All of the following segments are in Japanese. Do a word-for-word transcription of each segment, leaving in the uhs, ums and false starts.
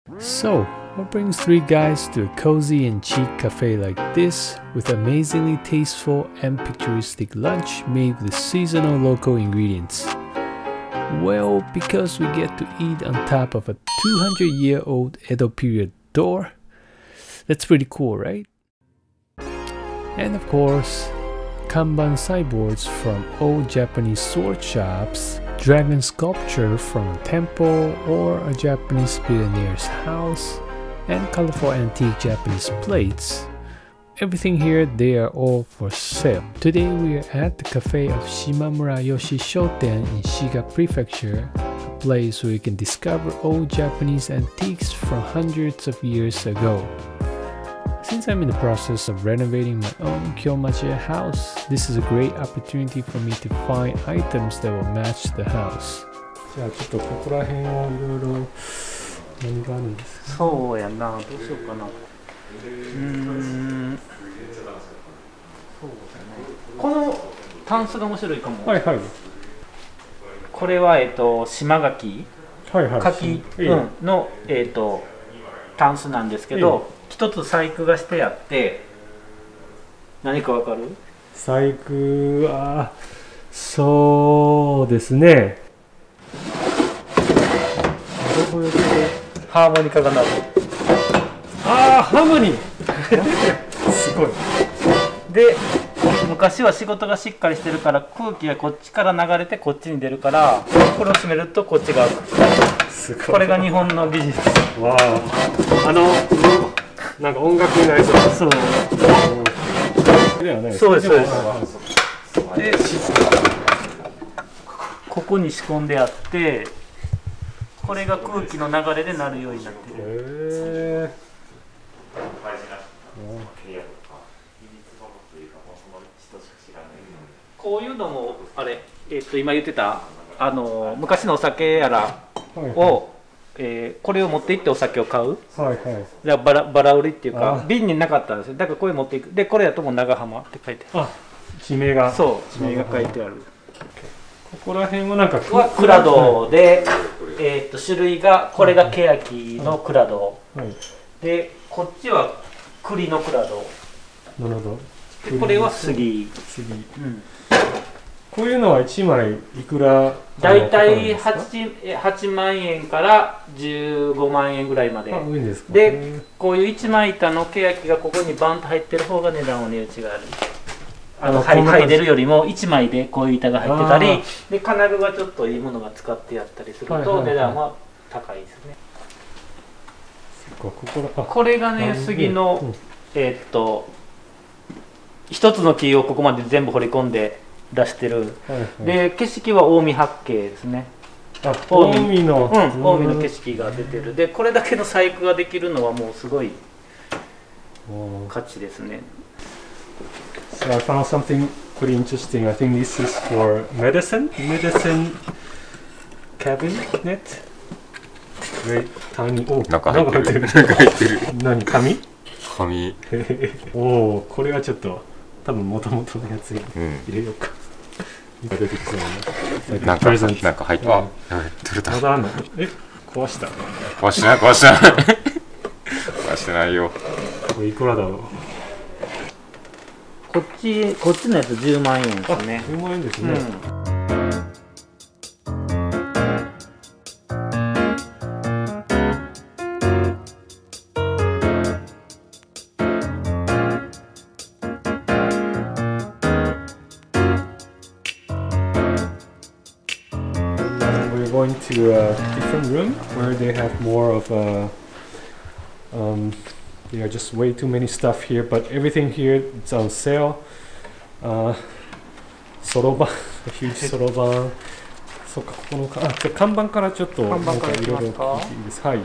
So, what brings three guys to a cozy and chic cafe like this with amazingly tasteful and picturesque lunch made with seasonal local ingredients? Well, because we get to eat on top of a two hundred year old Edo period door. That's pretty cool, right? And of course, kanban sideboards from old Japanese sword shops, dragon sculpture from a temple or a Japanese billionaire's house, and colorful antique Japanese plates. Everything here, they are all for sale. Today we are at the cafe of Shimamura Yoshi Shoten in Shiga Prefecture, a place where you can discover old Japanese antiques from hundreds of years ago. Since I'm in the process of renovating my own Kyomachi house, this is a great opportunity for me to find items that will match the house. じゃあちょっとここら辺をいろいろ何があるんですか？ そうやな、どうしようかな。うーん、そうだね。このタンスが面白いかも。 はいはい。 これはえっと島垣、 はいはい。 柿、うん、のえっとタンスなんですけど。一つ細工がしてあって、何かわかる？ 細工はそうですね。 ハーモニカが鳴る。 ああ、ハーモニー。すごい。 で、昔は仕事がしっかりしてるから空気がこっちから流れてこっちに出るから、これを閉めるとこっちが開く。すごい。これが日本の技術。 わあ。あの。なんか音楽になりそうです。そう。 そうです。そうです。で、ここに仕込んであって、これが空気の流れで鳴るようになってる。へえ。こういうのもあれ、えっと今言ってたあの昔のお酒やらを。はいはい、えー、これを持って行ってお酒を買う、はいはい、じゃバラバラ売りっていうか瓶になかったんですよ。だからこれ持っていく。でこれやともう長浜って書いてある。あ、地名が。そう地名が書いてある。ここら辺はなんかは蔵戸で、えー、っと種類がこれが欅の蔵戸、はいはい、でこっちは栗の蔵戸。なるほど。でこれは杉。杉、うん、こういうのはいちまいいくら？だいたいはちまんえんからじゅうごまんえんぐらいまで。あ、いいんですか。で、こういう一枚板の欅がここにバンと入ってる方が値段の値打ちがある。あの剥いでるよりもいちまいでこういう板が入ってたり、で金具がちょっといいものが使ってやったりすると値段は高いですね。これがね、杉の、うん、えー、っと一つの木をここまで全部掘り込んで出してる、はいはい、で景色は近江八景ですね。あ、近江の、うん、近江の景色が出てる。でこれだけの細工ができるのはもうすごい価値ですね。 So I found something pretty interesting. I think this is for medicine, medicine cabinet. Very tiny. お、 中入ってる。中入ってる。 何？紙？ 紙。 おお、これはちょっと多分元々のやつに入れようか。今出てきそうな。 なんかなんか入って。あ、取れた。 まだあんの？え、壊した？ 壊してない壊してない壊してないよ。 これいくらだろう。 こっちこっちのやつじゅうまんえんですね。 じゅうまんえんですね。うん、going to a different room where they have more of a um, there are just way too many stuff here, but everything here it's on sale. Uh, Soroban, a huge Soroban. そうか、ここのか、あ、じゃあ看板からちょっとなんかいろいろ聞いていいですか？はい。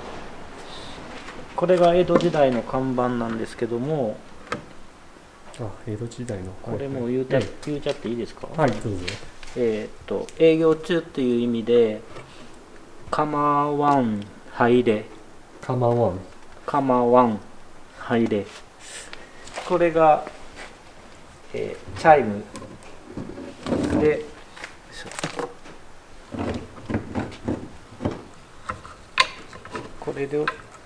これが江戸時代の看板なんですけども、 あ、江戸時代の。 これも言うた、はい、言うちゃっていいですか？ はい、どうぞ。 えっと営業中っていう意味で構わん入れ構わん構わん入れ、これが、えー、チャイムでこれれで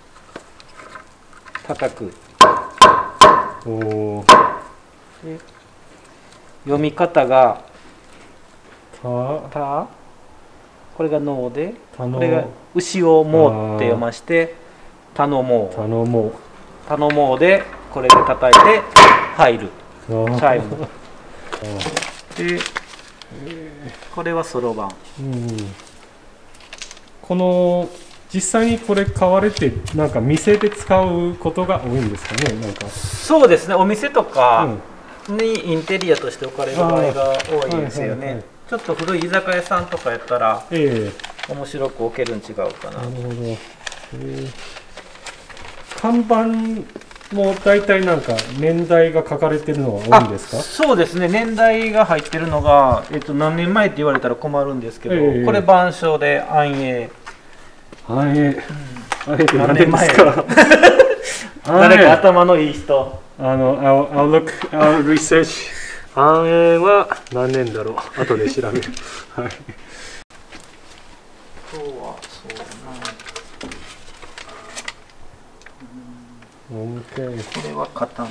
叩く。 おー。 で読み方がた、 た、これがので、 たのこれが牛をもって読まして頼もう。 頼もう。 頼もうでこれで叩いて入る。チャイム。で、これはそろばん。 うん、この実際にこれ買われてなんか店で使うことが多いんですかね。なんかそうですね、お店とかにインテリアとして置かれる場合が多いですよね。ちょっと古い居酒屋さんとかやったら、えー、面白く置けるん違うかな。なるほど。えー、看板も大体なんか年代が書かれてるのは多いんですか？ そうですね、年代が入ってるのが、えっと、何年前って言われたら困るんですけど、えー、これ板書で安永。 安永、 うん、何年前誰か頭のいい人。 あの、I'll, I'll look, I'll research。安永は何年だろう。後で調べる。はい。 今日はそうな。 Okay. これは刀。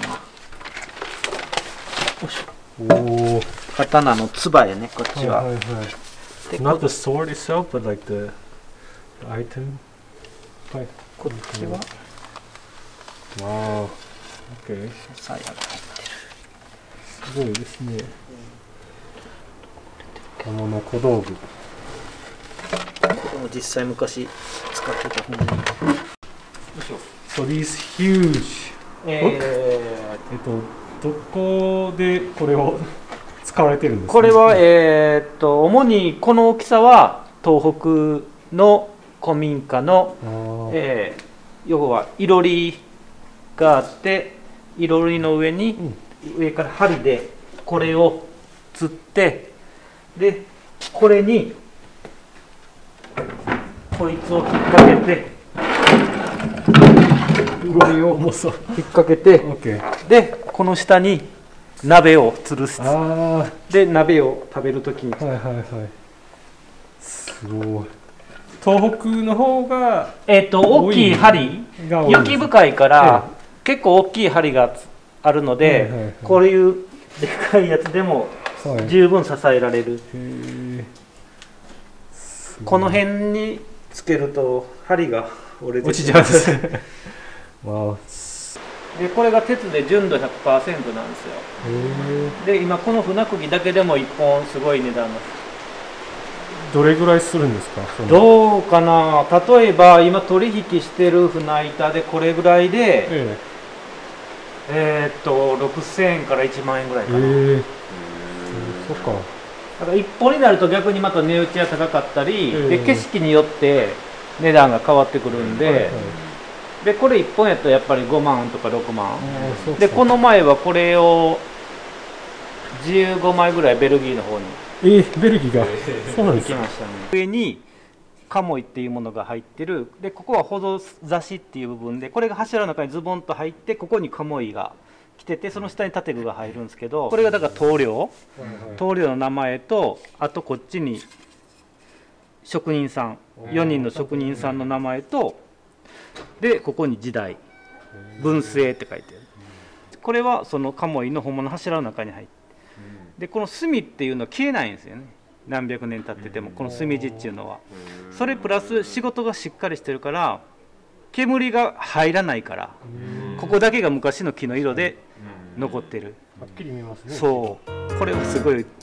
おお。 刀のつばやね、こっちは。はいはいはい。 Not the sword itself, but like the item. はい。 こっちは。 わあ。Okay. 鞘が入ってる。 すごいですね。この小道具。 これも実際昔使ってた本。 So these huge. えー、えっとどこでこれを使われてるんですか？ これはえー、っと主にこの大きさは東北の古民家の、えー、要は囲炉裏があって、囲炉裏の上に、うん、上から針でこれをつって、でこれにこいつを引っ掛けて。これを引っ掛けて、でこの下に鍋を吊るす。で鍋を食べるときに。はいはいはい。 すごい。東北の方がえっと大きい針、雪深いから、ええ、結構大きい針があるので、はいはいはい、こういうでかいやつでも十分支えられる。はい、この辺につけると針が折れて落ちちゃうんですね。わでこれが鉄で純度 ひゃくパーセント なんですよ。で今この船釘だけでもいっぽんすごい値段です。 どれぐらいするんですか？ どうかな。例えば今取引してる船板でこれぐらいで、えー、えーっとろくせんえんからいちまんえんぐらいかな。 そっか。 だからいっぽんになると逆にまた値打ちが高かったり、で景色によって値段が変わってくるんで、はいはい、でこれいっぽんやったらやっぱりごまんとかろくまんで、この前はこれをじゅうごまいぐらいベルギーの方にえー、ベルギーがそうなんですか。 行きましたね。上に鴨居っていうものが入ってる。でここは保存差しっていう部分で、これが柱の中にズボンと入って、ここに鴨居が来てて、その下に建具が入るんですけど、これがだから棟梁、棟梁の名前と、あとこっちに職人さん、よにんの職人さんの名前と、でここに時代文政って書いてある。これはその鴨居の本物の柱の中に入って、でこの炭っていうのは消えないんですよね。何百年経っててもこの炭地っていうのは、それプラス仕事がしっかりしてるから煙が入らないから、ここだけが昔の木の色で残ってる。 はっきり見えますね。 そうこれはすごい。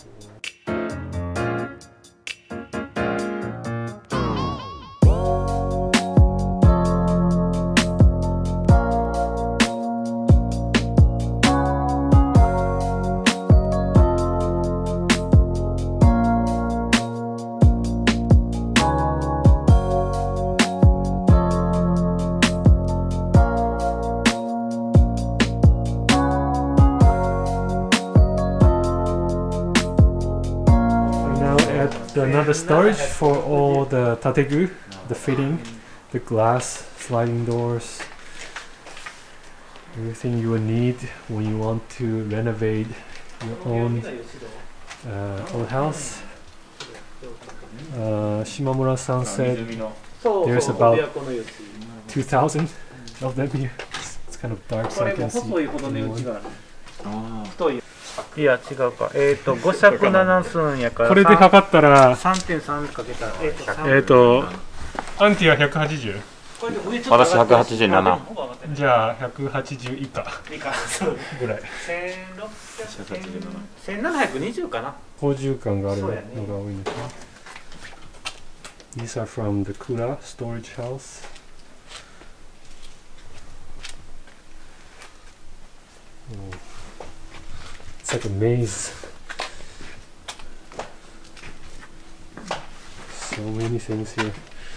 Another storage for all the tategu, the fitting, the glass, sliding doors, everything you will need when you want to renovate your own uh, old house. Uh, Shimamura-san said there's about two thousand of them here. It's kind of dark, so I can see. 細いほど値打ちがある。太い。いや違うか。えっとご尺なな寸やから。 これで測ったらさんてんさん かけたらえっとえっとアンティはひゃくはちじゅう。 私ひゃくはちじゅうなな。 じゃあひゃくはちじゅう以下ぐらい。 せんななひゃくにじゅうかな。 高重感があるのが多いんですね。These are from the Kura storage house. Oh. It's like a maze. So many things here.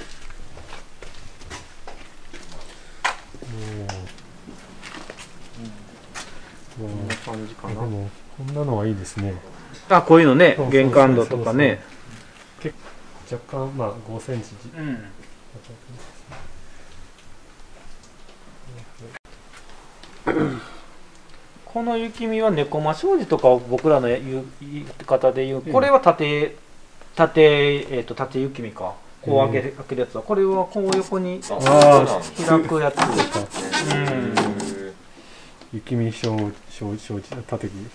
Oh. こんな感じかな。でもこんなのはいいですね。 あ、こういうのね、玄関戸とかね。 結構若干まあごセンチ。うん。 この雪見は猫間障子とかを僕らの言う言い方で言う、これは縦縦えっと縦雪見か。こう開ける開けるやつは、これはこう横に開くやつですか。うん。 雪見障障障子縦木。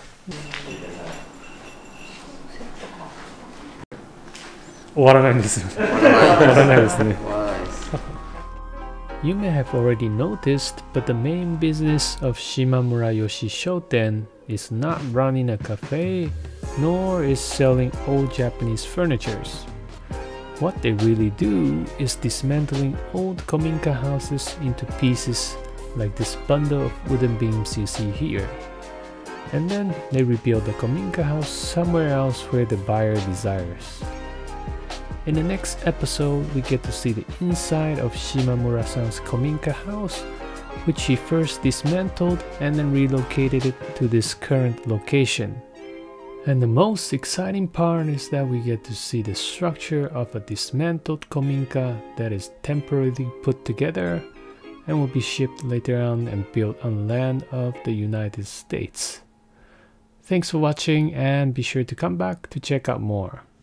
終わらないんですよ。終わらないですね。You may have already noticed, but the main business of Shimamura Yoshi Shoten is not running a cafe, nor is selling old Japanese furnitures. What they really do is dismantling old kominka houses into pieces like this bundle of wooden beams you see here. And then they rebuild the kominka house somewhere else where the buyer desires. In the next episode, we get to see the inside of Shimamura-san's kominka house, which he first dismantled and then relocated it to this current location. And the most exciting part is that we get to see the structure of a dismantled kominka that is temporarily put together and will be shipped later on and built on land of the United States. Thanks for watching and be sure to come back to check out more.